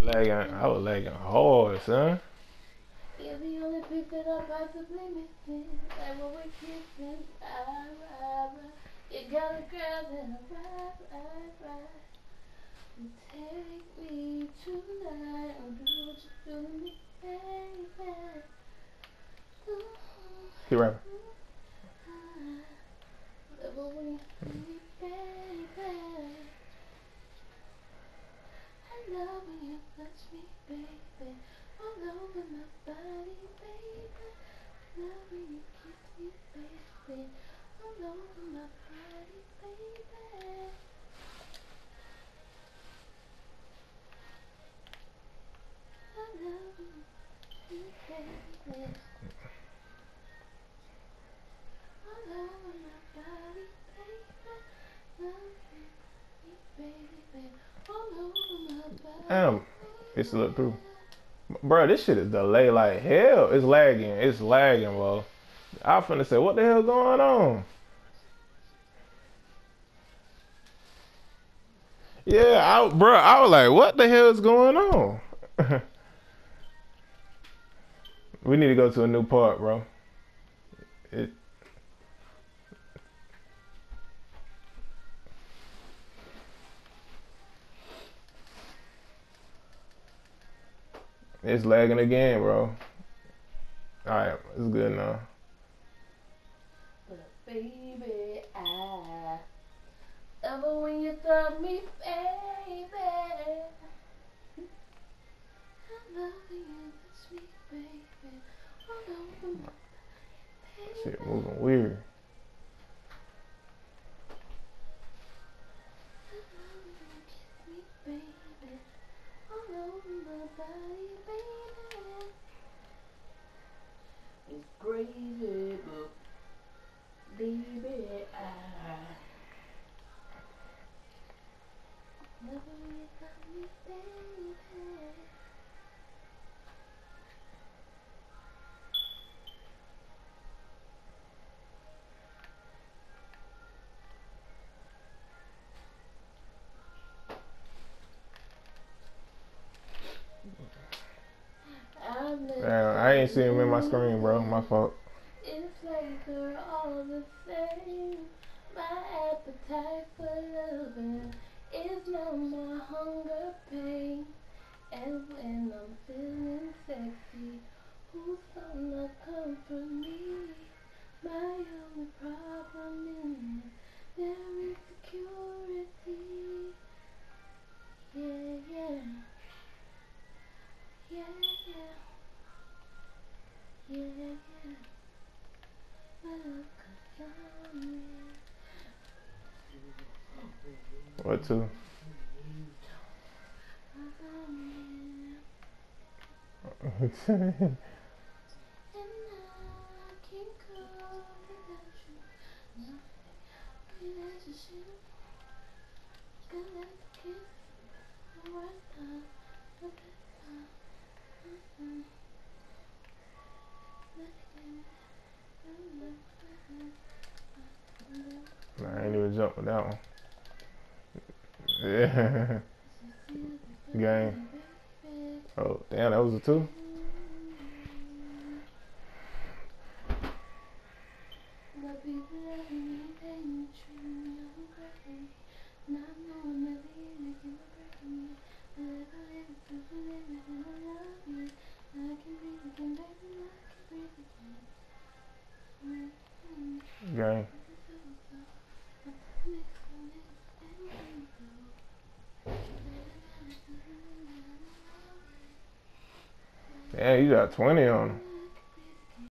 I was lagging hard, son. You're the only piece that I'm possibly missing. And when we're kissing, I. You got a girl that I. You take me tonight and do what you do to me, baby. He rapping. Love when you see me, baby. I love when you touch me, baby. All over my body, baby. I love when you kiss me, baby. All over my body, baby. I love when you kiss me, baby. All over my body, baby. Love me, baby. All over my body. Damn, it's look through. Bro, this shit is delayed like hell. It's lagging. It's lagging, bro. I finna say, what the hell going on? Yeah, I was like, what the hell is going on? We need to go to a new part, bro. It, it's lagging again, bro. Alright, it's good now. But baby, I love it when you tell me, baby. I love when you touch me, baby. All over my baby. Shit moving weird. I love when you kiss me, baby. All over my body, baby. It's crazy, but baby, I love it when you tell me, baby. Damn, I ain't seeing him in my screen, bro. My fault. It's like they're all the same. My appetite for loving is no more hunger pain. And when I'm feeling sexy, who's gonna comfort me? My only problem is their insecurity. Yeah, yeah, yeah, yeah. Yeah, yeah, What to? Nah, I ain't even jump with that one. Yeah. Game. Oh, damn, that was a two? Game. Yeah, you got 20 on him.